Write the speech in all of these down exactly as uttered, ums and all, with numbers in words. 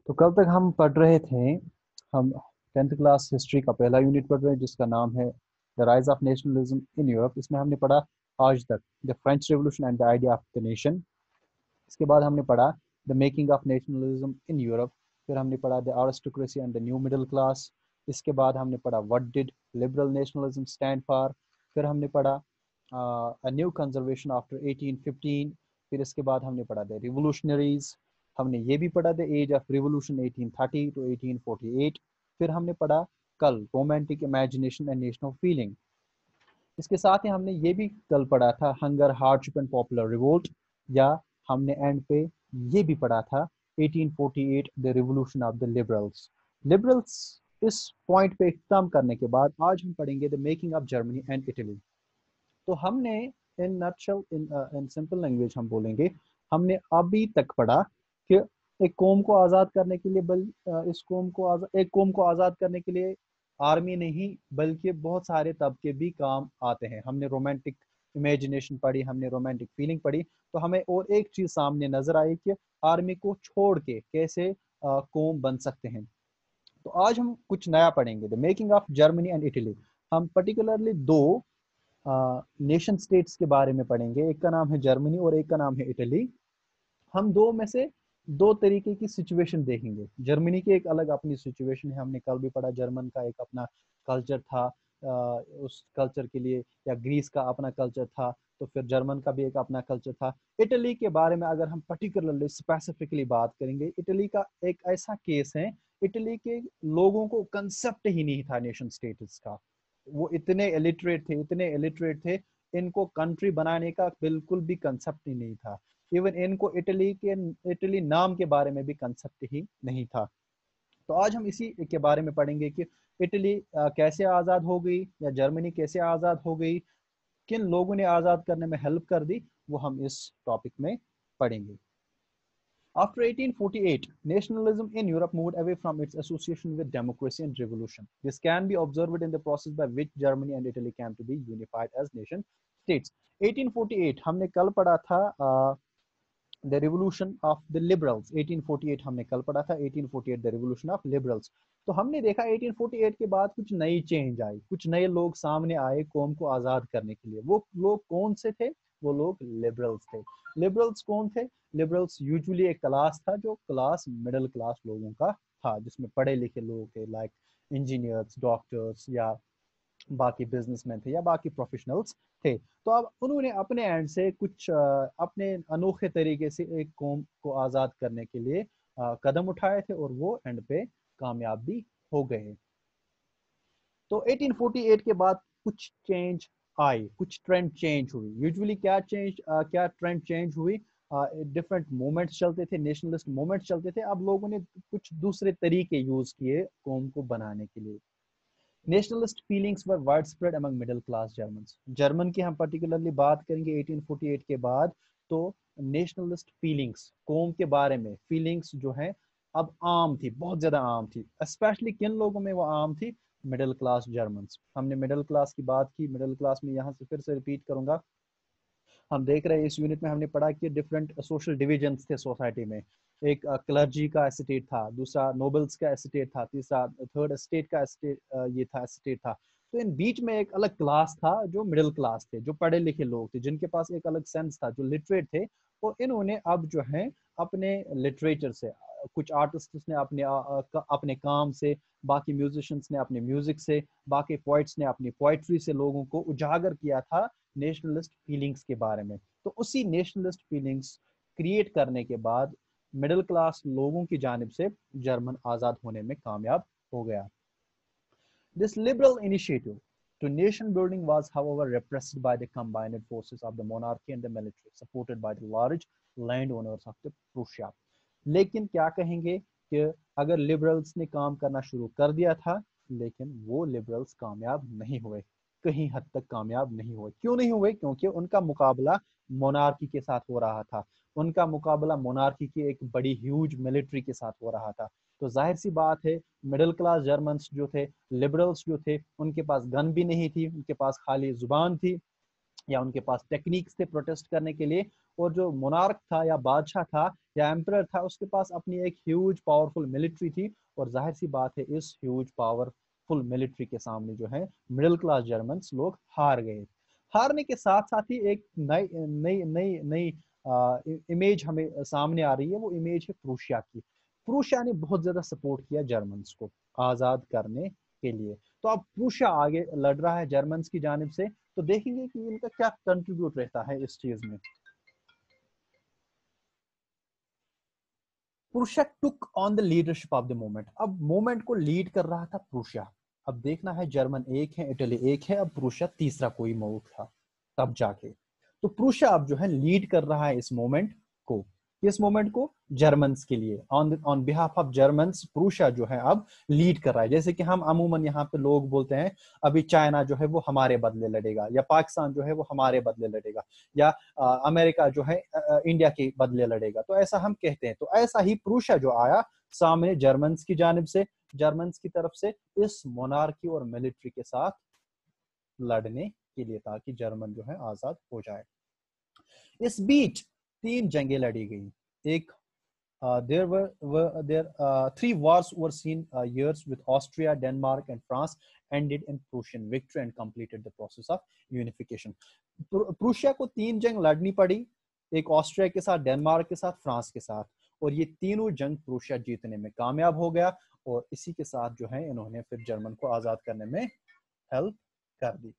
तो कल तक हम पढ़ रहे थे, हम टेंथ क्लास हिस्ट्री का पहला यूनिट पढ़ रहे हैं जिसका नाम है the rise of nationalism in Europe. इसमें हमने पढ़ा आज तक the French revolution and the idea of the nation. इसके बाद हमने पढ़ा the making of nationalism in Europe. फिर हमने पढ़ा the aristocracy and the new middle class. इसके बाद हमने पढ़ा what did liberal nationalism stand for. फिर हमने पढ़ा a new conservation after eighteen fifteen. फिर इसके बाद हमने पढ़ा द रिवोल्यूशनरीज। हमने ये भी पढ़ा the age of revolution eighteen thirty two eighteen forty eight. फिर हमने पढ़ा कल romantic imagination and national feeling. इसके साथ ही हमने ये भी कल पढ़ा था hunger hardship and popular revolt, या हमने एंड पे ये भी पढ़ा था eighteen forty eight the revolution of the liberals. Liberals इस पॉइंट पे इख्तिताम करने के बाद आज हम पढ़ेंगे the making of Germany and Italy. तो हमने in nutshell in in simple language हम बोलेंगे, हमने अभी तक पढ़ा कि एक कौम को आज़ाद करने के लिए बल इस कौम को आज़ाद एक कौम को आज़ाद करने के लिए आर्मी नहीं बल्कि बहुत सारे तबके भी काम आते हैं। हमने रोमांटिक इमेजिनेशन पढ़ी, हमने रोमांटिक फीलिंग पढ़ी। तो हमें और एक चीज़ सामने नजर आई कि आर्मी को छोड़ के कैसे कौम बन सकते हैं। तो आज हम कुछ नया पढ़ेंगे the making of Germany and Italy. हम पर्टिकुलरली दो नेशन uh, स्टेट्स के बारे में पढ़ेंगे, एक का नाम है जर्मनी और एक का नाम है इटली। हम दो में से दो तरीके की सिचुएशन देखेंगे। जर्मनी की एक अलग अपनी सिचुएशन है, हमने कल भी पढ़ा। जर्मन का एक अपना कल्चर था, uh, उस कल्चर के लिए, या ग्रीस का अपना कल्चर था, तो फिर जर्मन का भी एक अपना कल्चर था। इटली के बारे में अगर हम पर्टिकुलरली स्पेसिफिकली बात करेंगे, इटली का एक ऐसा केस है, इटली के लोगों को कंसेप्ट ही नहीं था नेशन स्टेटस का। वो इतने इलिटरेट थे, इतने इलिटरेट थे, इनको कंट्री बनाने का बिल्कुल भी कंसेप्ट ही नहीं था। इवन इनको इटली के इटली नाम के बारे में भी कंसेप्ट ही नहीं था। तो आज हम इसी के बारे में पढ़ेंगे कि इटली कैसे आज़ाद हो गई, या जर्मनी कैसे आज़ाद हो गई, किन लोगों ने आज़ाद करने में हेल्प कर दी, वो हम इस टॉपिक में पढ़ेंगे। After eighteen forty-eight, nationalism in Europe moved away from its association with democracy and revolution. This can be observed in the process by which Germany and Italy came to be unified as nation states. eighteen forty-eight हमने कल पढ़ा था the revolution of the liberals. Eighteen forty eight हमने कल पढ़ा था, eighteen forty eight the revolution of liberals. तो हमने देखा एटीन फोर्टी एट के बाद कुछ नई चेंज आई, कुछ नए लोग सामने आए कौम को आज़ाद करने के लिए। वो लोग कौन से थे? वो लोग लिबरल्स थे। लिबरल्स कौन थे? लिबरल्स यूजुअली एक क्लास था जो क्लास मिडिल क्लास लोगों का था, जिसमें पढ़े लिखे लोग थे, लाइक इंजीनियर्स, डॉक्टर्स, या बाकी बिजनेसमैन थे, या बाकी प्रोफेशनल्स थे। तो अब उन्होंने अपने एंड से कुछ अपने अनोखे तरीके से एक कौम को आज़ाद करने के लिए कदम उठाए थे, और वो एंड पे कामयाब भी हो गए। तो एटीन फोर्टी एट के बाद कुछ चेंज आई, कुछ ट्रेंड चेंज हुई। यूजुअली क्या चेंज क्या ट्रेंड चेंज हुई? डिफरेंट मूवमेंट्स चलते थे, नेशनलिस्ट मूवमेंट्स चलते थे। अब लोगों ने कुछ दूसरे तरीके यूज किए कौम को बनाने के लिए। Nationalist feelings were wide spread among middle class Germans. German की हम पर्टिकुलरली बात करेंगे एटीन फोर्टी एट के बाद, तो नेशनलिस्ट फीलिंग्स, कौम के बारे में फीलिंग्स जो है अब आम थी, बहुत ज्यादा आम थी। स्पेशली किन लोगों में वो आम थी? Middle class Germans. हमने मिडिल क्लास की बात की, मिडिल क्लास में यहाँ से फिर से रिपीट करूंगा। हम देख रहे हैं इस यूनिट में हमने पढ़ा कि डिफरेंट सोशल डिविजन्स थे सोसाइटी में। एक क्लर्जी का एस्टेट था, दूसरा नोबल्स का एस्टेट था, तीसरा थर्ड एस्टेट का एस्टेट ये था एस्टेट था। तो इन बीच में एक अलग क्लास था जो मिडिल क्लास थे, जो पढ़े लिखे लोग थे, जिनके पास एक अलग सेंस था, जो लिटरेट थे। तो इन्होंने अब जो है अपने लिटरेचर से, कुछ आर्टिस्ट्स ने अपने अपने काम से, बाकी म्यूजिशियंस ने अपने म्यूजिक से, बाकी पोइट्स ने अपनी पोइट्री से लोगों को उजागर किया था नेशनलिस्ट फीलिंग्स के बारे में। तो उसी नेशनलिस्ट फीलिंग्स क्रिएट करने के बाद मिडिल क्लास लोगों की जानिब से जर्मन आज़ाद होने में कामयाब हो गया। This liberal initiative to nation building was, however, repressed by the combined forces of the monarchy and the military, supported by the large landowners of the Prussia. लेकिन क्या कहेंगे कि अगर लिबरल्स ने काम करना शुरू कर दिया था, लेकिन वो लिबरल्स कामयाब नहीं हुए, कहीं हद तक कामयाब नहीं हुए। क्यों नहीं हुए? क्योंकि उनका मुकाबला मोनार्की के साथ हो रहा था, उनका मुकाबला मोनार्की की एक बड़ी ह्यूज मिलिट्री के साथ हो रहा था। तो जाहिर सी बात है, मिडिल क्लास जर्मन्स जो थे, लिबरल्स जो थे, उनके पास गन भी नहीं थी, उनके पास खाली जुबान थी, या उनके पास टेक्निक्स थे प्रोटेस्ट करने के लिए, और जो मोनार्क था या बादशाह था या एम्परर था, उसके पास अपनी एक ह्यूज पावरफुल मिलिट्री थी। और जाहिर सी बात है इस ह्यूज पावरफुल मिलिट्री के सामने जो है मिडिल क्लास जर्मन्स लोग हार गए। हारने के साथ साथ ही एक नई नई नई नई इमेज हमें सामने आ रही है, वो इमेज है प्रूशिया की। प्रूशिया ने बहुत ज्यादा सपोर्ट किया जर्मन्स को आजाद करने के लिए। तो अब प्रूशिया आगे लड़ रहा है जर्मन्स की जानिब से, तो देखेंगे कि इनका क्या कंट्रीब्यूट रहता है इस चीज में। Prussia took on the leadership of the movement. अब मूवमेंट को लीड कर रहा था प्रूशिया। अब देखना है जर्मन एक है, इटली एक है, अब प्रूशिया तीसरा कोई मुल्क था तब जाके। तो प्रूशिया अब जो है लीड कर रहा है इस मूवमेंट को, इस मूवमेंट को जर्मन्स के लिए, on on behalf of Germans Prussia जो है अब लीड कर रहा है। जैसे कि हम अमूमन यहाँ पे लोग बोलते हैं अभी चाइना जो है वो हमारे बदले लड़ेगा, या पाकिस्तान जो है वो हमारे बदले लड़ेगा, या आ, अमेरिका जो है आ, इंडिया के बदले लड़ेगा, तो ऐसा हम कहते हैं। तो ऐसा ही प्रूशिया जो आया सामने जर्मन्स की जानिब से, जर्मन्स की तरफ से इस मोनार्की और मिलिट्री के साथ लड़ने के लिए, ताकि जर्मन जो है आजाद हो जाए। इस बीच तीन जंगें लड़ी गई। एक Uh, there were, were there uh, three wars were seen uh, years with Austria, Denmark, and France ended in Prussian victory and completed the process of unification. Prussia को तीन जंग लड़नी पड़ी, एक ऑस्ट्रिया के साथ, डेनमार्क के साथ, फ्रांस के साथ, और ये तीनों जंग प्रूशिया जीतने में कामयाब हो गया, और इसी के साथ जो है इन्होंने फिर जर्मन को आजाद करने में हेल्प कर दी।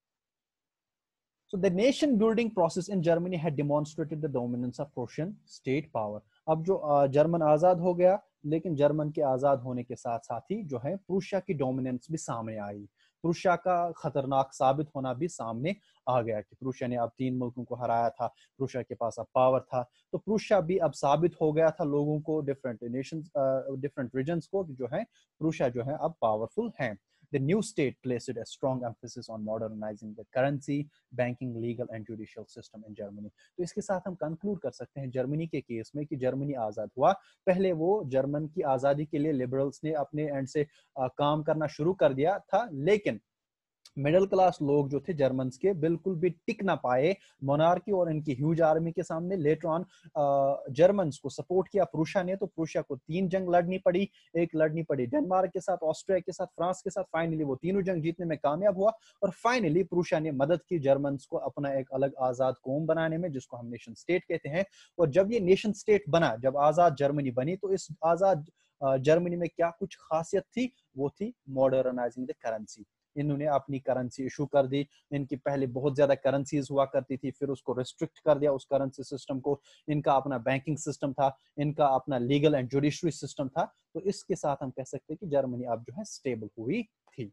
So the nation building process in Germany had demonstrated the dominance of Prussian state power. अब जो जर्मन आजाद हो गया, लेकिन जर्मन के आजाद होने के साथ साथ ही जो है प्रूशिया की डोमिनेंस भी सामने आई। प्रूशिया का खतरनाक साबित होना भी सामने आ गया कि प्रूशिया ने अब तीन मुल्कों को हराया था, प्रूशिया के पास अब पावर था। तो प्रूशिया भी अब साबित हो गया था लोगों को, डिफरेंट नेशंस, डिफरेंट रीजन्स को, जो है प्रूशिया जो है अब पावरफुल है। The new state placed a strong emphasis on modernizing the currency, banking, legal and judicial system in Germany. तो इसके साथ हम कंक्लूड कर सकते हैं जर्मनी के केस में कि जर्मनी आजाद हुआ, पहले वो जर्मन की आजादी के लिए लिबरल्स ने अपने एंड से आ, काम करना शुरू कर दिया था, लेकिन मिडिल क्लास लोग जो थे जर्मन्स के बिल्कुल भी टिक ना पाए मोनार्की और इनकी ह्यूज आर्मी के सामने। लेटर ऑन जर्मन्स को सपोर्ट किया प्रूशिया ने, तो प्रूशिया को तीन जंग लड़नी पड़ी, एक लड़नी पड़ी डेनमार्क के साथ, ऑस्ट्रिया के साथ, फ्रांस के साथ। फाइनली वो तीनों जंग जीतने में कामयाब हुआ, और फाइनली प्रूशिया ने मदद की जर्मन्स को अपना एक अलग आजाद कौम बनाने में, जिसको हम नेशन स्टेट कहते हैं। और जब ये नेशन स्टेट बना, जब आजाद जर्मनी बनी, तो इस आजाद जर्मनी में क्या कुछ खासियत थी, वो थी मॉडर्नाइजिंग द करेंसी। इन्होंने अपनी करेंसी इशू कर दी। इनकी पहले बहुत ज्यादा करेंसीज हुआ करती थी, फिर उसको रिस्ट्रिक्ट कर दिया उस करेंसी सिस्टम को। इनका अपना बैंकिंग सिस्टम था, इनका अपना लीगल एंड जुडिशरी सिस्टम था। तो इसके साथ हम कह सकते हैं कि जर्मनी अब जो है स्टेबल हुई थी।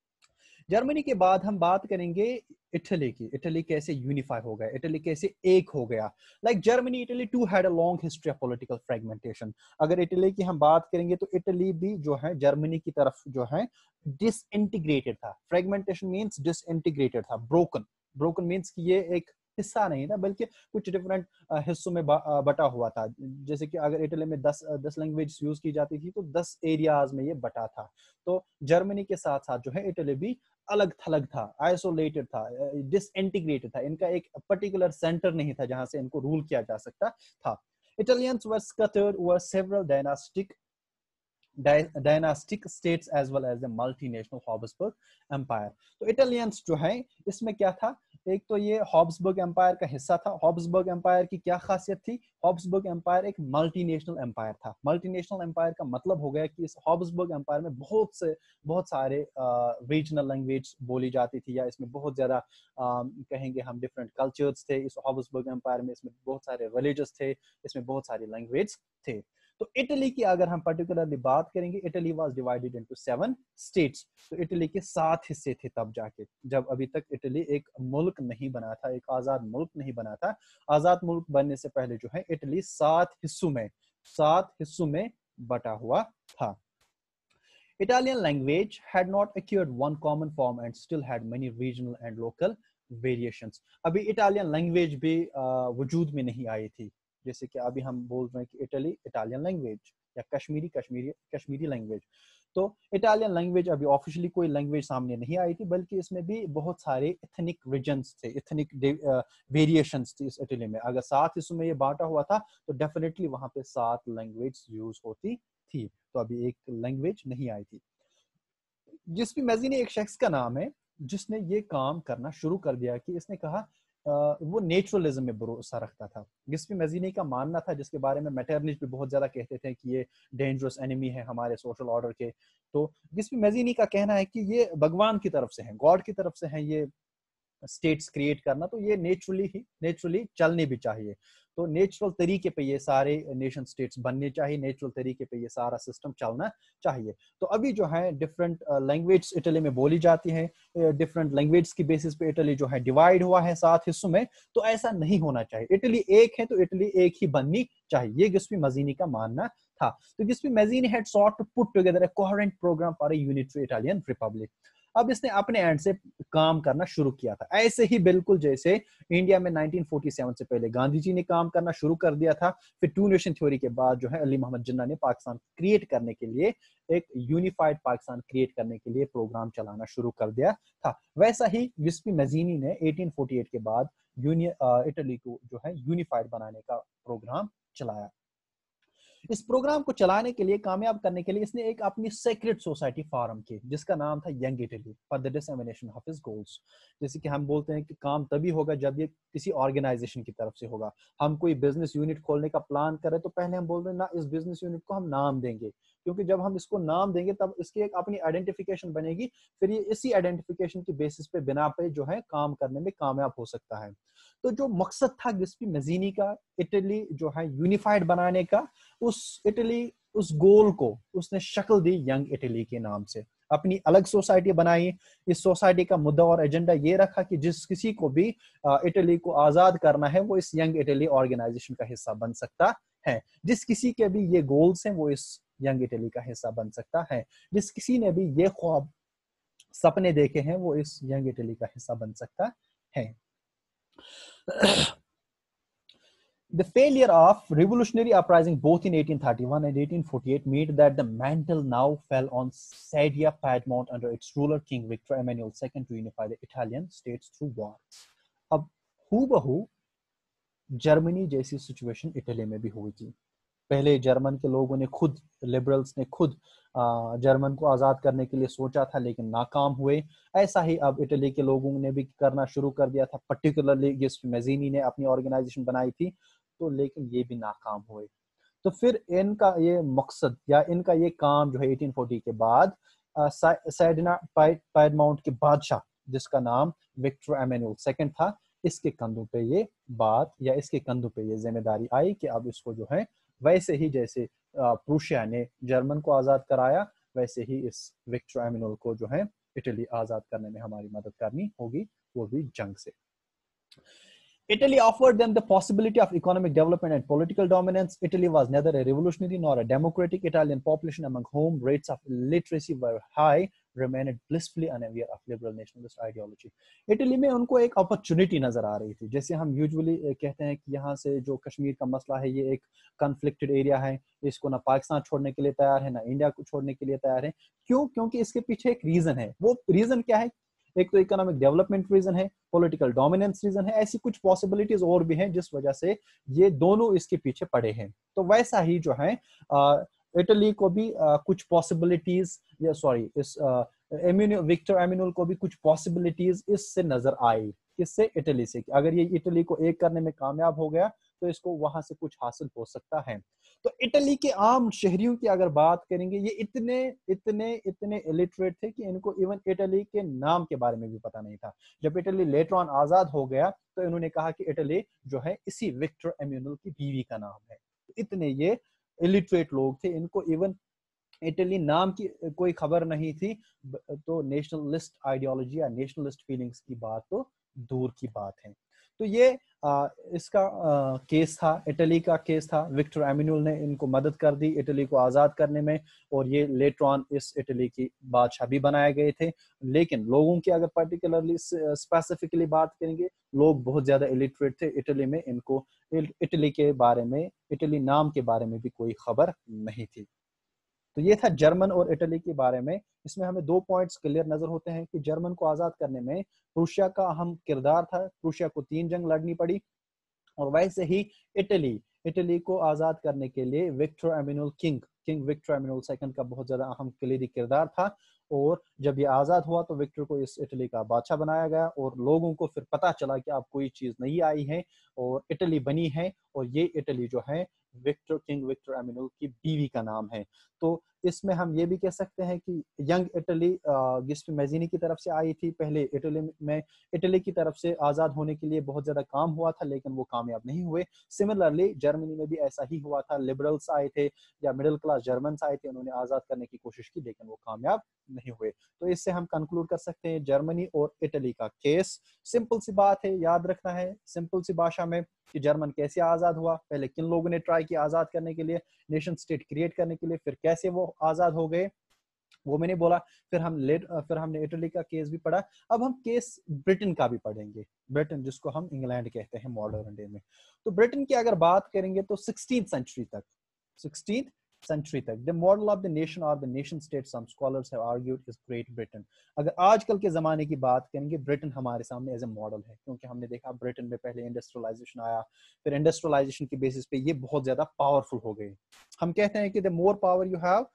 जर्मनी के बाद हम बात करेंगे इटली की। इटली कैसे यूनिफाई हो गया, इटली कैसे एक हो गया। Like Germany, Italy too had a long history of political fragmentation. अगर इटली की हम बात करेंगे तो इटली भी जो है जर्मनी की तरफ जो है डिसइंटीग्रेटेड था। फ्रेगमेंटेशन मींस डिसइंटीग्रेटेड था, ब्रोकन। ब्रोकन मींस कि ये एक हिस्सा नहीं था, बल्कि कुछ डिफरेंट हिस्सों में बटा हुआ था। जैसे कि अगर इटली में दस दस लैंग्वेज यूज की जाती थी, तो दस एरियाज में ये बटा था। तो जर्मनी के साथ साथ जो है इटली भी अलग थलग था, आइसोलेटेड था, डिसइंटीग्रेटेड था। इनका एक पर्टिकुलर सेंटर नहीं था जहां से इनको रूल किया जा सकता था। Italians were scattered over several dynastic dynastic states as well as the multinational Habsburg empire. तो इटालियंस जो है इसमें क्या था, एक तो ये हॉब्सबर्ग एम्पायर का हिस्सा था। हॉब्सबर्ग एम्पायर की क्या खासियत थी, हॉब्सबर्ग एम्पायर एक मल्टीनेशनल एम्पायर था। मल्टीनेशनल एम्पायर का मतलब हो गया कि इस हॉब्सबर्ग एम्पायर में बहुत से बहुत सारे रीजनल लैंग्वेज बोली जाती थी, या इसमें बहुत ज्यादा कहेंगे हम डिफरेंट कल्चर्स थे इस हॉब्सबर्ग एम्पायर में। इसमें बहुत सारे रिलीजस थे, इसमें बहुत सारे लैंग्वेज थे। तो इटली की अगर हम पर्टिकुलरली बात करेंगे, Italy was divided into seven states. तो इटली के सात हिस्से थे तब जाके, जब अभी तक इटली एक मुल्क नहीं बना था, एक आजाद मुल्क नहीं बना था। आजाद मुल्क बनने से पहले जो है इटली सात हिस्सों में सात हिस्सों में बटा हुआ था। Italian language had not acquired one common form and still had many regional and local variations. अभी इटालियन लैंग्वेज भी वजूद में नहीं आई थी। जैसे कि अभी हम बोल रहे हैं कि इटली इटालियन लैंग्वेज, या कश्मीरी कश्मीरी कश्मीरी लैंग्वेज। तो इटालियन लैंग्वेज अभी ऑफिशियली कोई लैंग्वेज सामने नहीं आई थी, बल्कि इसमें भी बहुत सारे एथनिक रीजन्स थे, एथनिक वेरिएशंस थी इस इटली में। अगर सात हिस्सों में ये बांटा हुआ था तो डेफिनेटली वहां पे सात लैंग्वेज यूज होती थी, तो अभी एक लैंग्वेज नहीं आई थी। गिस्पी मैज़ीनी एक शख्स का नाम है जिसने ये काम करना शुरू कर दिया कि इसने कहा आ, वो नेचुरलिज्म में भरोसा रखता था। गिस्पी मैज़ीनी का मानना था, जिसके बारे में मेटरनिच भी बहुत ज्यादा कहते थे कि ये डेंजरस एनिमी है हमारे सोशल ऑर्डर के। तो गिस्पी मैज़ीनी का कहना है कि ये भगवान की तरफ से है, गॉड की तरफ से है ये स्टेट्स क्रिएट करना, तो ये नेचुरली ही नेचुरली चलने भी चाहिए। तो नेचुरल तरीके पे ये सारे नेशन स्टेट्स बनने चाहिए, नेचुरल तरीके पे ये सारा सिस्टम चलना चाहिए। तो अभी जो है डिफरेंट लैंग्वेज इटली में बोली जाती है, डिफरेंट लैंग्वेज की बेसिस पे इटली जो है डिवाइड हुआ है सात हिस्सों में, तो ऐसा नहीं होना चाहिए। इटली एक है तो इटली एक ही बननी चाहिए, ये गिस्पी मैज़ीनी का मानना था। तो Giuseppe Mazzini had sought to put together a coherent programme for a unitary Italian republic. अब इसने अपने एंड से काम करना शुरू किया था, ऐसे ही बिल्कुल जैसे इंडिया में नाइनटीन फोर्टी सेवन से पहले गांधी जी ने काम करना शुरू कर दिया था। फिर टू नेशन थ्योरी के बाद जो है अली मोहम्मद जिन्ना ने पाकिस्तान क्रिएट करने के लिए, एक यूनिफाइड पाकिस्तान क्रिएट करने के लिए प्रोग्राम चलाना शुरू कर दिया था। वैसा ही गिस्पी मैज़ीनी ने एटीन फोर्टी एट के बाद यूनियन इटली को जो है यूनिफाइड बनाने का प्रोग्राम चलाया। इस प्रोग्राम को चलाने के लिए, कामयाब करने के लिए, इसने एक अपनी सेक्रेट सोसाइटी फॉर्म की जिसका नाम था Young Italy for the dissemination of his goals. जैसे कि हम बोलते हैं कि काम तभी होगा जब ये किसी ऑर्गेनाइजेशन की तरफ से होगा। हम कोई बिजनेस यूनिट खोलने का प्लान करें तो पहले हम बोलते हैं ना, इस बिजनेस यूनिट को हम नाम देंगे, क्योंकि जब हम इसको नाम देंगे तब इसकी एक अपनी आइडेंटिफिकेशन बनेगी, फिर ये इसी आइडेंटिफिकेशन की बेसिस पे, बिना पे जो है काम करने में कामयाब हो सकता है। तो जो मकसद था गिस्पी मैज़ीनी का इटली जो है यूनिफाइड बनाने का, उस इटली उस गोल को उसने शक्ल दी यंग इटली के नाम से। अपनी अलग सोसाइटी बनाई। इस सोसाइटी का मुद्दा और एजेंडा ये रखा कि जिस किसी को भी इटली को आजाद करना है वो इस यंग इटली ऑर्गेनाइजेशन का हिस्सा बन सकता है। जिस किसी के भी ये गोल्स हैं वो इस यंग इटली का हिस्सा बन सकता है। जिस किसी ने भी ये ख्वाब सपने देखे हैं वो इस यंग इटली का हिस्सा बन सकता है। The failure of revolutionary uprising both in eighteen thirty-one and eighteen forty-eight made that the mantle now fell on Sadia Piedmont under its ruler King Victor Emmanuel the Second to unify the Italian states through war. अब हूबहू Germany जैसी situation Italy में भी हुई थी। पहले German के लोगों ने खुद, लिबरल्स ने खुद जर्मन को आज़ाद करने के लिए सोचा था लेकिन नाकाम हुए। ऐसा ही अब इटली के लोगों ने भी करना शुरू कर दिया था। पर्टिकुलरली गिस्पी मैज़ीनी ने अपनी ऑर्गेनाइजेशन बनाई थी, तो लेकिन ये भी नाकाम हुए। तो फिर इनका ये मकसद या इनका ये काम जो है एटीन फोर्टी के बाद, सैडिना पायडमाउंट के बादशाह जिसका नाम विक्टर एमेनुअल सेकंड था, इसके कंधों पे ये बात या इसके कंधों पे ये जिम्मेदारी आई कि अब इसको जो है, वैसे ही जैसे प्रूशिया ने जर्मन को आज़ाद कराया, वैसे ही इस विक्टर एमेनुअल को जो है इटली आज़ाद करने में हमारी मदद करनी होगी, वो भी जंग से। Italy offered them the possibility of economic development and political dominance. Italy was neither a revolutionary nor a democratic. Italian population, among whom rates of illiteracy were high, remained blissfully unaware of liberal nationalist ideology. Italy में उनको एक opportunity नजर आ रही थी। जैसे हम usually कहते हैं कि यहाँ से जो कश्मीर का मसला है ये एक conflicted area है, इसको ना पाकिस्तान छोड़ने के लिए तैयार है ना इंडिया को छोड़ने के लिए तैयार है। क्यों? क्योंकि इसके पीछे एक रीजन है। वो रीजन क्या है? एक तो इकोनॉमिक डेवलपमेंट रीजन है, पॉलिटिकल डोमिनेंस रीजन है, ऐसी कुछ पॉसिबिलिटीज और भी हैं जिस वजह से ये दोनों इसके पीछे पड़े हैं। तो वैसा ही जो है इटली को भी आ, कुछ पॉसिबिलिटीज या सॉरी इस एमिनो विक्टर एमेनुअल को भी कुछ पॉसिबिलिटीज इससे नजर आई। किससे? इटली से। अगर ये इटली को एक करने में कामयाब हो गया तो इसको वहां से कुछ हासिल हो सकता है। तो इटली के आम शहरियों की अगर बात करेंगे, ये इतने इतने इतने इलिटरेट थे कि इनको इवन इटली के नाम के बारे में भी पता नहीं था। जब इटली लेटर ऑन आजाद हो गया तो इन्होंने कहा कि इटली जो है इसी विक्टर एमेनुअल की बीवी का नाम है। इतने ये इलिटरेट लोग थे, इनको इवन इटली नाम की कोई खबर नहीं थी। तो नेशनलिस्ट आइडियोलॉजी या नेशनलिस्ट फीलिंग्स की बात तो दूर की बात है। तो ये आ, इसका आ, केस था, इटली का केस था। विक्टर एमेनुअल ने इनको मदद कर दी इटली को आज़ाद करने में, और ये लेटर ऑन इस इटली की बादशाह भी बनाए गए थे। लेकिन लोगों की अगर पर्टिकुलरली स्पेसिफिकली बात करेंगे, लोग बहुत ज़्यादा इलिटरेट थे इटली में, इनको इटली के बारे में, इटली नाम के बारे में भी कोई खबर नहीं थी। तो ये था जर्मन और इटली के बारे में। इसमें हमें दो पॉइंट्स क्लियर नजर होते हैं कि जर्मन को आजाद करने में प्रूशिया का अहम किरदार था, प्रूशिया को तीन जंग लड़नी पड़ी। और वैसे ही इटली इटली को आजाद करने के लिए Victor Emmanuel king king Victor Emmanuel second का बहुत ज्यादा अहम कलीदी किरदार था। और जब ये आजाद हुआ तो विक्टर को इस इटली का बादशाह बनाया गया और लोगों को फिर पता चला कि अब कोई चीज नई आई है और इटली बनी है, और ये इटली जो है विक्टर किंग विक्टर एमिनुल की बीवी का नाम है। तो इसमें हम ये भी कह सकते हैं कि यंग इटली गिस्पी मैज़ीनी की तरफ से आई थी। पहले इटली में इटली की तरफ से आजाद होने के लिए बहुत ज्यादा काम हुआ था, लेकिन वो कामयाब नहीं हुए। सिमिलरली जर्मनी में भी ऐसा ही हुआ था, लिबरल्स आए थे या मिडिल क्लास जर्मन्स आए थे, उन्होंने आजाद करने की कोशिश की लेकिन वो कामयाब नहीं हुए। तो इससे हम कंक्लूड कर सकते हैं जर्मनी और इटली का केस सिंपल सी बात है, याद रखना है सिंपल सी भाषा में कि जर्मन कैसे आजाद हुआ, पहले किन लोगों ने ट्राई किया आजाद करने के लिए, नेशन स्टेट क्रिएट करने के लिए, फिर कैसे वो आजाद हो गए वो मैंने बोला। फिर हम लेट फिर हमने इटली का केस भी पढ़ा। अब हम केस ब्रिटेन का भी पढ़ेंगे, ब्रिटेन जिसको हम इंग्लैंड कहते हैं मॉडर्न डे में। तो ब्रिटेन की अगर बात करेंगे तो सिक्सटीन्थ सेंचुरी तक सिक्सटीन्थ सेंचुरी तक the model of the nation और the nation state some scholars have argued is Great Britain. अगर आजकल के जमाने की बात करेंगे, ब्रिटेन हमारे सामने एज ए मॉडल है, क्योंकि हमने देखा ब्रिटेन में पहले इंडस्ट्रियलाइजेशन आया, फिर इंडस्ट्रियलाइजेशन की बेसिस पे ये बहुत ज्यादा पावरफुल हो गए। हम कहते हैं कि the more power you have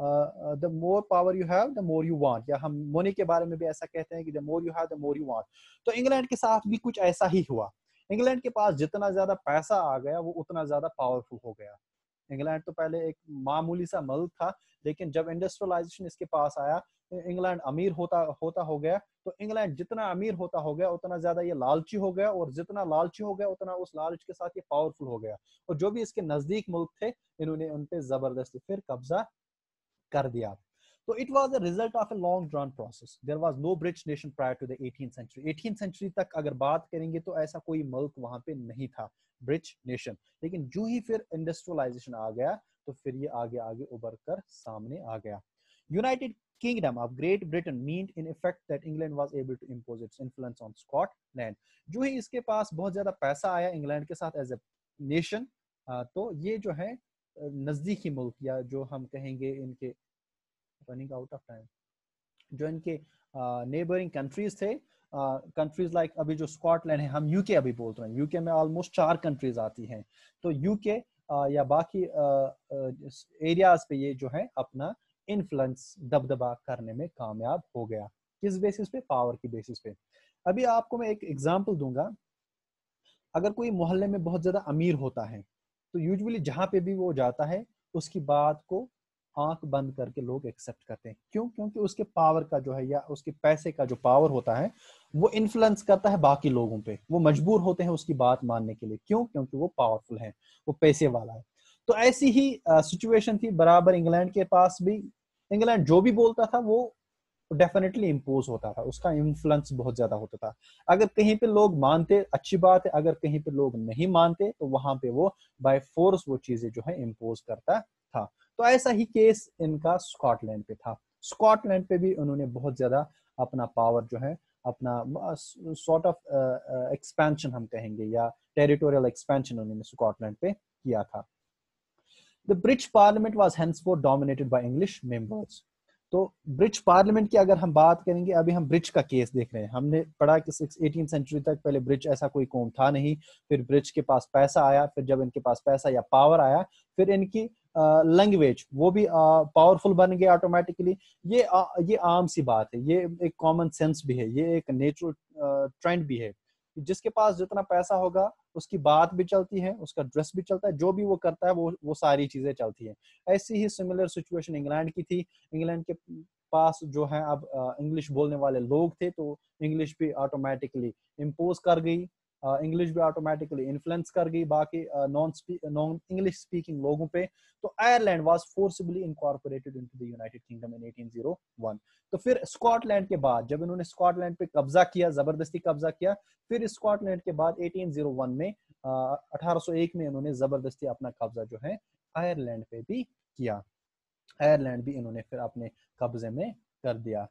the more power you have the more you want, या हम मनी के बारे में भी ऐसा कहते हैं कि the more you have the more you want. तो इंग्लैंड के साथ भी कुछ ऐसा ही हुआ। इंग्लैंड के पास जितना ज्यादा पैसा आ गया वो उतना ज्यादा पावरफुल हो गया। इंग्लैंड तो पहले एक मामूली सा मुल्क था, लेकिन जब इंडस्ट्रियलाइजेशन इसके पास आया इंग्लैंड अमीर होता होता हो गया। तो इंग्लैंड जितना अमीर होता हो गया उतना ज्यादा ये लालची हो गया, और जितना लालची हो गया उतना उस लालच के साथ ये पावरफुल हो गया। और जो भी इसके नजदीक मुल्क थे इन्होंने उन पे जबरदस्ती फिर कब्जा कर दिया। तो it was a result of a long drawn process. There was no British nation prior to the eighteenth century. Eighteenth century तक अगर बात करेंगे तो ऐसा कोई मुल्क वहां पे नहीं था ब्रिटिश नेशन। लेकिन जो ही फिर इंडस्ट्रियलाइजेशन आ गया तो फिर ये आगे आगे उभर कर सामने आ गया। United Kingdom of Great Britain meant in effect that England was able to impose its influence on Scotland। जो ही इसके पास बहुत ज्यादा पैसा आया इंग्लैंड के साथ एज ए नेशन, तो ये जो है नजदीकी मुल्क या जो हम कहेंगे इनके रनिंग आउट ऑफ टाइम जो इनके नेबरिंग कंट्रीज थे, कंट्रीज uh, लाइक like अभी जो स्कॉटलैंड है, हम यूके अभी बोल रहे हैं, यूके में ऑलमोस्ट चार कंट्रीज आती हैं। तो यूके uh, या बाकी एरियाज uh, पे ये जो है अपना इन्फ्लुएंस दबदबा करने में कामयाब हो गया। किस बेसिस पे? पावर की बेसिस पे। अभी आपको मैं एक एग्जांपल दूंगा। अगर कोई मोहल्ले में बहुत ज्यादा अमीर होता है तो यूजुअली जहां पे भी वो जाता है उसकी बात को आंख बंद करके लोग एक्सेप्ट करते हैं। क्यों? क्योंकि उसके पावर का जो है या उसके पैसे का जो पावर होता है वो इन्फ्लुएंस करता है बाकी लोगों पे। वो मजबूर होते हैं उसकी बात मानने के लिए। क्यों? क्योंकि वो पावरफुल है, वो पैसे वाला है। तो ऐसी ही सिचुएशन थी बराबर इंग्लैंड के पास भी। इंग्लैंड जो भी बोलता था वो डेफिनेटली इम्पोज होता था, उसका इन्फ्लुएंस बहुत ज्यादा होता था। अगर कहीं पे लोग मानते अच्छी बात है, अगर कहीं पे लोग नहीं मानते तो वहां पे वो बाय फोर्स वो चीजें जो है इम्पोज करता था। तो ऐसा ही केस इनका स्कॉटलैंड पे था। स्कॉटलैंड पे भी उन्होंने बहुत ज्यादा अपना पावर जो है, अपना सॉर्ट ऑफ एक्सपेंशन हम कहेंगे या टेरिटोरियल एक्सपेंशन उन्होंने स्कॉटलैंड पे किया था। The British parliament was henceforth dominated by English members. तो ब्रिटिश पार्लियामेंट की अगर हम बात करेंगे, अभी हम ब्रिटिश का केस देख रहे हैं। हमने पढ़ा कि एटीन सेंचुरी तक पहले ब्रिटिश ऐसा कोई कौम था नहीं, फिर ब्रिटिश के पास पैसा आया, फिर जब इनके पास पैसा या पावर आया फिर इनकी लैंग्वेज uh, वो भी पावरफुल uh, बन गया ऑटोमेटिकली। ये uh, ये आम सी बात है, ये एक कॉमन सेंस भी है, ये एक नेचुरल ट्रेंड भी है। जिसके पास जितना पैसा होगा उसकी बात भी चलती है, उसका ड्रेस भी चलता है, जो भी वो करता है वो वो सारी चीजें चलती हैं। ऐसी ही सिमिलर सिचुएशन इंग्लैंड की थी। इंग्लैंड के पास जो है अब इंग्लिश बोलने वाले लोग थे तो इंग्लिश भी ऑटोमेटिकली इम्पोज कर गई, इंग्लिश भी ऑटोमेटिकली इन्फ्लुएंस कर गई बाकी नॉन नॉन इंग्लिश स्पीकिंग लोगों पे। तो Ireland was forcibly incorporated into the United Kingdom in eighteen o one. तो फिर स्कॉटलैंड के बाद जब इन्होंने स्कॉटलैंड पे कब्जा किया, जबरदस्ती कब्जा किया, फिर स्कॉटलैंड के बाद एटीन ओ वन में अठारह सौ एक में इन्होंने जबरदस्ती अपना कब्जा जो है आयरलैंड पे भी किया। आयरलैंड भी इन्होंने फिर अपने कब्जे में कर दिया।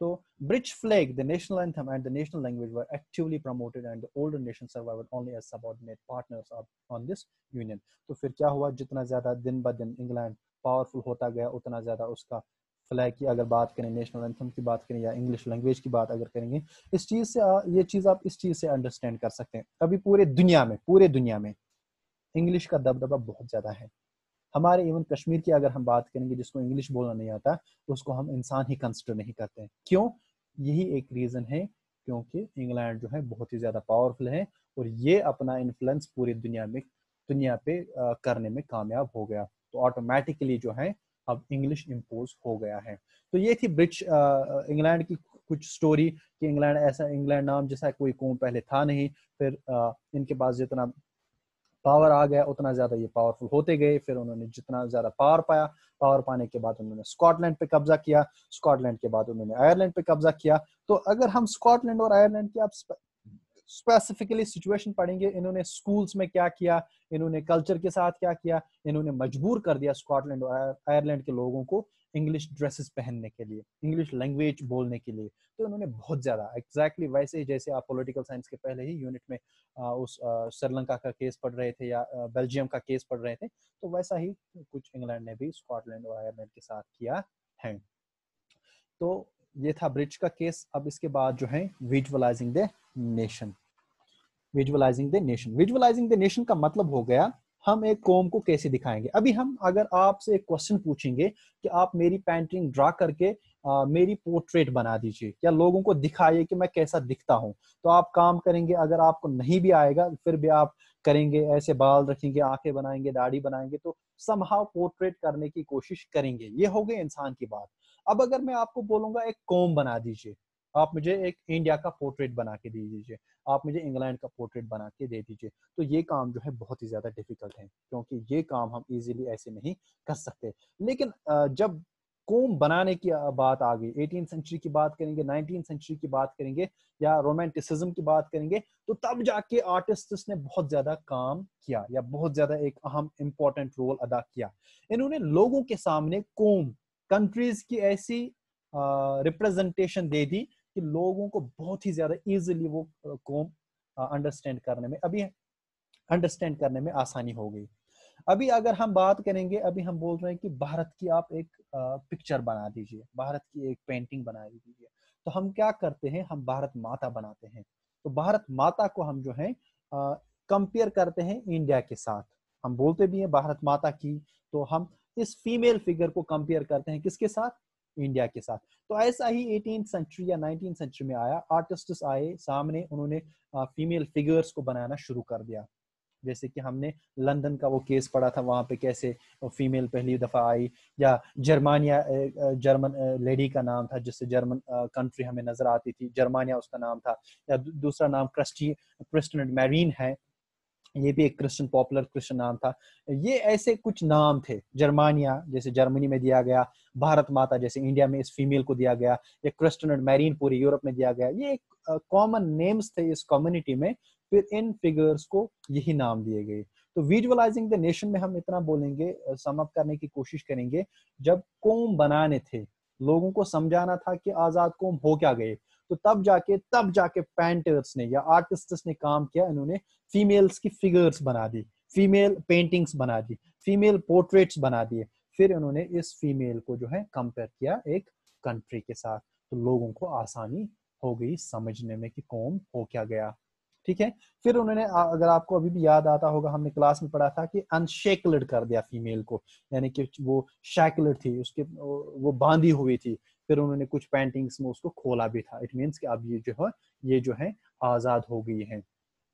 तो British flag, the national anthem and the national language were actively promoted and the older nation survived only as subordinate partners of, on this union. तो फिर क्या हुआ, जितना ज़्यादा दिन ब दिन इंग्लैंड पावरफुल होता गया उतना ज़्यादा उसका फ्लैग की अगर बात करें, नेशनल एंथम की बात करें या इंग्लिश लैंग्वेज की बात अगर करेंगे, इस चीज़ से ये चीज़ आप इस चीज़ से अंडरस्टैंड कर सकते हैं। अभी पूरे दुनिया में पूरे दुनिया में इंग्लिश का दबदबा बहुत ज़्यादा है। हमारे इवन कश्मीर की अगर हम बात करेंगे, जिसको इंग्लिश बोलना नहीं आता उसको हम इंसान ही कंसिडर नहीं करते हैं। क्यों? यही एक रीज़न है, क्योंकि इंग्लैंड जो है बहुत ही ज़्यादा पावरफुल है और ये अपना इन्फ्लुएंस पूरी दुनिया में दुनिया पे आ, करने में कामयाब हो गया, तो ऑटोमेटिकली जो है अब इंग्लिश इम्पोज हो गया है। तो ये थी ब्रिटिश इंग्लैंड की कुछ स्टोरी कि इंग्लैंड ऐसा, इंग्लैंड नाम जैसा कोई कौम पहले था नहीं, फिर आ, इनके पास जितना पावर आ गया उतना ज़्यादा ये पावरफुल होते गए। फिर उन्होंने जितना ज़्यादा पावर पाया, पावर पाने के बाद उन्होंने स्कॉटलैंड पे कब्जा किया, स्कॉटलैंड के बाद उन्होंने आयरलैंड पे कब्जा किया। तो अगर हम स्कॉटलैंड और आयरलैंड की आप स्पेसिफिकली सिचुएशन पढ़ेंगे, इन्होंने स्कूल्स में क्या किया, इन्होंने कल्चर के साथ क्या किया, इन्होंने मजबूर कर दिया स्कॉटलैंड और आयरलैंड के लोगों को इंग्लिश ड्रेसेस पहनने के लिए, इंग्लिश लैंग्वेज बोलने के लिए। तो इन्होंने बहुत ज़्यादा एग्जैक्टली exactly वैसे ही जैसे आप पॉलिटिकल साइंस के पहले ही यूनिट में आ, उस श्रीलंका का केस पढ़ रहे थे या बेल्जियम का केस पढ़ रहे थे, तो वैसा ही कुछ इंग्लैंड ने भी स्कॉटलैंड और आयरलैंड के साथ किया है। तो ये था ब्रिटिश का केस। अब इसके बाद जो है visualising the nation. Visualising the nation visualising the nation का मतलब हो गया हम एक कौम को कैसे दिखाएंगे। अभी हम अगर आपसे एक क्वेश्चन पूछेंगे कि आप मेरी पेंटिंग ड्रा करके आ, मेरी पोर्ट्रेट बना दीजिए या लोगों को दिखाइए कि मैं कैसा दिखता हूं, तो आप काम करेंगे। अगर आपको नहीं भी आएगा फिर भी आप करेंगे, ऐसे बाल रखेंगे, आंखें बनाएंगे, दाढ़ी बनाएंगे, तो समहाउ पोर्ट्रेट करने की कोशिश करेंगे। ये हो गई इंसान की बात। अब अगर मैं आपको बोलूंगा एक कौम बना दीजिए, आप मुझे एक इंडिया का पोर्ट्रेट बना के दे दीजिए, आप मुझे इंग्लैंड का पोर्ट्रेट बना के दे दीजिए, तो ये काम जो है बहुत ही ज़्यादा डिफिकल्ट है, क्योंकि ये काम हम इजीली ऐसे नहीं कर सकते। लेकिन जब कौम बनाने की बात आ गई, एटीन सेंचुरी की बात करेंगे, नाइनटीन सेंचुरी की बात करेंगे या रोमांटिसिज्म की बात करेंगे, तो तब जाके आर्टिस्ट्स ने बहुत ज़्यादा काम किया या बहुत ज़्यादा एक अहम इंपॉर्टेंट रोल अदा किया। इन्होंने लोगों के सामने कौम, कंट्रीज की ऐसी रिप्रेजेंटेशन दे दी कि लोगों को बहुत ही ज्यादा इजीली वो कौम अंडरस्टैंड करने में अभी अंडरस्टैंड करने में आसानी हो गई। अभी अगर हम बात करेंगे, अभी हम बोल रहे हैं कि भारत की आप एक पिक्चर बना दीजिए, भारत की एक पेंटिंग बना दीजिए, तो हम क्या करते हैं, हम भारत माता बनाते हैं। तो भारत माता को हम जो है कंपेयर करते हैं इंडिया के साथ, हम बोलते भी हैं भारत माता की, तो हम इस फीमेल फिगर को कंपेयर करते हैं किसके साथ, इंडिया के साथ। तो ऐसा ही एटीन सेंचुरी या नाइनटीन सेंचुरी में आया, आर्टिस्ट्स आए सामने, उन्होंने फीमेल फिगर्स को बनाना शुरू कर दिया। जैसे कि हमने लंदन का वो केस पढ़ा था, वहां पे कैसे फीमेल पहली दफा आई, या जर्मानिया जर्मन लेडी का नाम था जिससे जर्मन कंट्री हमें नजर आती थी, जर्मानिया उसका नाम था। या दूसरा नाम क्रिस्टी क्रिस्टियन मैरीन है, ये भी एक क्रिश्चियन पॉपुलर क्रिश्चियन नाम था। ये ऐसे कुछ नाम थे, जर्मानिया जैसे जर्मनी में दिया गया, भारत माता जैसे इंडिया में इस फीमेल को दिया गया, या क्रिस्टियन मैरीन पूरे यूरोप में दिया गया। ये एक कॉमन नेम्स थे इस कम्युनिटी में, फिर इन फिगर्स को यही नाम दिए गए। तो विजुअलाइजिंग द नेशन में हम इतना बोलेंगे, सम अप करने की कोशिश करेंगे, जब कौम बनाने थे, लोगों को समझाना था कि आजाद कौम हो क्या गए, तो तब जाके तब जाके पेंटर्स ने या आर्टिस्ट्स ने काम किया, इन्होंने फीमेल्स की फिगर्स बना दी, फीमेल पेंटिंग्स बना दी, फीमेल पोर्ट्रेट्स बना दिए। फिर उन्होंने इस फीमेल को जो है कंपेयर किया एक कंट्री के साथ, तो लोगों को आसानी हो गई समझने में कि कौम हो क्या गया। ठीक है। फिर उन्होंने, अगर आपको अभी भी याद आता होगा, हमने क्लास में पढ़ा था कि अनशेकल्ड कर दिया फीमेल को, यानी कि वो शैकल्ड थी, उसके वो बांधी हुई थी। फिर उन्होंने कुछ पेंटिंग्स में उसको खोला भी था। इट मीन्स कि अब ये जो है ये जो है आजाद हो गई है।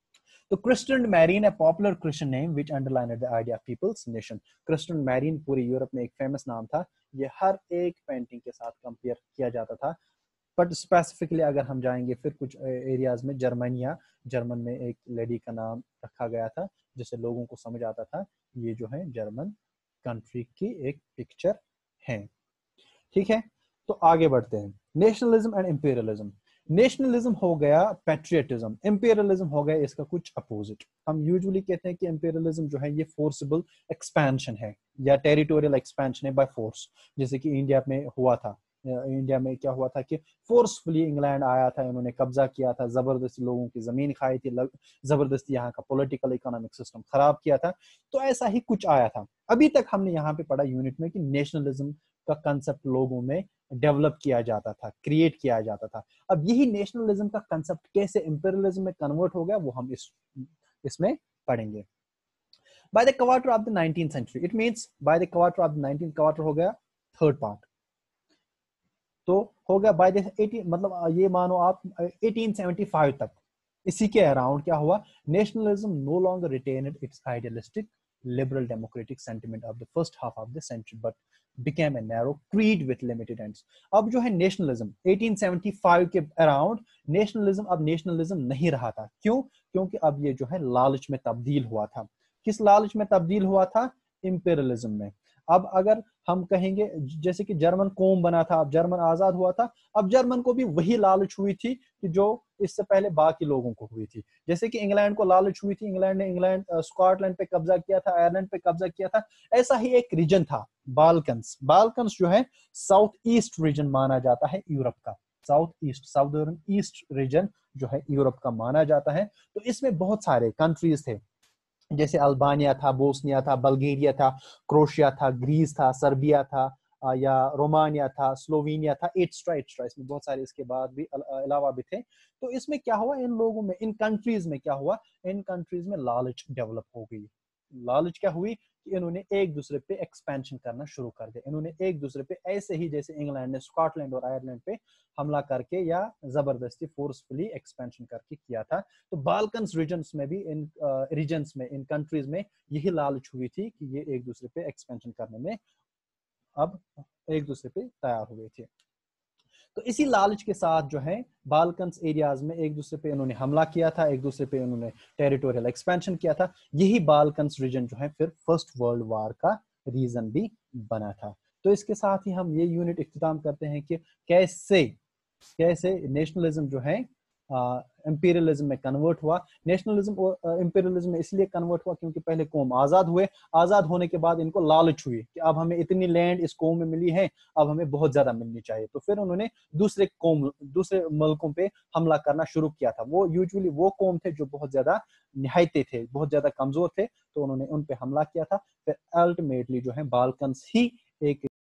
तो Christian Marianne, a popular Christian name which underlined the idea of people's nation। Christian Marianne पूरे यूरोप में एक फेमस नाम था। ये हर एक पेंटिंग के साथ कंपेयर किया जाता था। बट स्पेसिफिकली अगर हम जाएंगे फिर कुछ एरियाज में, जर्मनिया, जर्मन में एक लेडी का नाम रखा गया था, जिससे लोगों को समझ आता था ये जो है जर्मन कंट्री की एक पिक्चर है। ठीक है। तो आगे बढ़ते हैं। Nationalism and imperialism. नेशनलिज्म हो गया पैट्रियटिज्म, इंपीरियलिज्म हो गया इसका कुछ अपोजिट। हम यूजुअली कहते हैं कि इंपीरियलिज्म जो है ये फोर्सिबल एक्सपेंशन है या टेरिटोरियल एक्सपेंशन है बाय फोर्स, जैसे कि इंडिया में हुआ था। इंडिया में क्या हुआ था कि फोर्सफुली इंग्लैंड आया था, इन्होंने कब्जा किया था, जबरदस्ती लोगों की जमीन खाई थी, जबरदस्ती यहाँ का पॉलिटिकल इकोनॉमिक सिस्टम खराब किया था। तो ऐसा ही कुछ आया था। अभी तक हमने यहाँ पे पढ़ा यूनिट में कि नेशनलिज्म का कंसेप्ट लोगों में डेवलप किया जाता था, क्रिएट किया जाता था। अब यही नेशनलिज्म का कंसेप्ट कैसे इंपीरियलिज्म में कन्वर्ट हो गया वो हम इस इसमें पढ़ेंगे। By the quarter of the nineteenth century, it means by the quarter of the nineteenth quarter हो गया थर्ड पार्ट, तो हो गया बाय द एटीन, मतलब ये मानो आप एटीन सेवेंटी फाइव तक, इसी के अराउंड क्या हुआ, nationalism no longer retained its idealistic liberal democratic sentiment of the first half of the century but became a narrow creed with limited ends। अब जो है नेशनलिज्म एटीन सेवेंटी फाइव के around, nationalism अब nationalism नहीं रहा था। क्यों? क्योंकि अब ये जो है लालच में तब्दील हुआ था। किस लालच में तब्दील हुआ था? इंपीरियलिज्म में। अब अगर हम कहेंगे जैसे कि जर्मन कौम बना था, अब जर्मन आजाद हुआ था, अब जर्मन को भी वही लालच हुई थी कि जो इससे पहले बाकी लोगों को हुई थी। जैसे कि इंग्लैंड को लालच हुई थी, इंग्लैंड ने इंग्लैंड स्कॉटलैंड पे कब्जा किया था, आयरलैंड पे कब्जा किया था। ऐसा ही एक रीजन था बाल्कन्स। बाल्कन्स जो है साउथ ईस्ट रीजन माना जाता है यूरोप का, south east southern east region जो है यूरोप का माना जाता है। तो इसमें बहुत सारे कंट्रीज थे, जैसे अल्बानिया था, बोस्निया था, बल्गेरिया था, क्रोशिया था, ग्रीस था, सर्बिया था, या रोमानिया था, स्लोवेनिया था, एट्स्ट्रा एट्स्ट्रा इसमें बहुत सारे इसके बाद भी अलावा भी थे। तो इसमें क्या हुआ, इन लोगों में, इन कंट्रीज में क्या हुआ, इन कंट्रीज में लालच डेवलप हो गई। लालच क्या हुई कि इन्होंने एक दूसरे पे एक्सपेंशन करना शुरू कर दिया। इन्होंने एक दूसरे पे ऐसे ही जैसे इंग्लैंड ने स्कॉटलैंड और आयरलैंड पे हमला करके या जबरदस्ती फोर्सफुली एक्सपेंशन करके किया था। तो बाल्कन्स रीजन्स में भी, इन रीजन्स में, इन कंट्रीज में यही लालच हुई थी कि ये एक दूसरे पे एक्सपेंशन करने में अब एक दूसरे पे तैयार हुए थे। तो इसी लालच के साथ जो है बाल्कन्स एरियाज में एक दूसरे पे इन्होंने हमला किया था, एक दूसरे पे इन्होंने टेरिटोरियल एक्सपेंशन किया था। यही बाल्कन्स रीजन जो है फिर फर्स्ट वर्ल्ड वॉर का रीजन भी बना था। तो इसके साथ ही हम ये यूनिट इख्तिताम करते हैं कि कैसे कैसे नेशनलिज्म जो है इंपीरियलिज्म में कन्वर्ट हुआ। नेशनलिज्म और इंपीरियलिज्म में इसलिए कन्वर्ट हुआ क्योंकि पहले कौम आजाद हुए, आजाद होने के बाद इनको लालच हुई कि अब हमें इतनी लैंड इस कौम में मिली है, अब हमें बहुत ज्यादा मिलनी चाहिए। तो फिर उन्होंने दूसरे कौम, दूसरे मुल्कों पे हमला करना शुरू किया था। वो यूजुअली वो कौम थे जो बहुत ज्यादा निहायते थे, बहुत ज्यादा कमजोर थे, तो उन्होंने उन पे हमला किया था। फिर अल्टीमेटली जो है बाल्कन्स ही एक